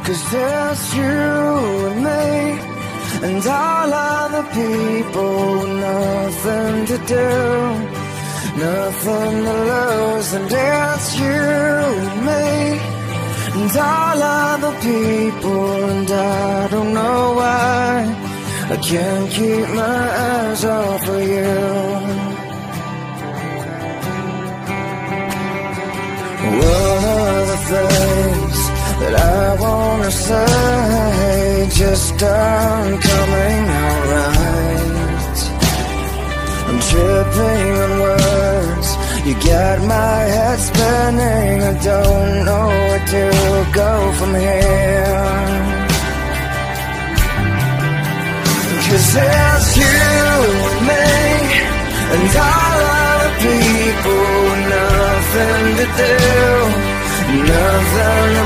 'cause there's you and me, and all other people with nothing to do, nothing to lose. And it's you and me, and all other people, and I don't know why I can't keep my eyes off of you. One of the things that I wanna say just aren't coming out right. I'm tripping on words, you got my head spinning, I don't know where to go from here. 'Cause it's you and me, and all other people, nothing to do, nothing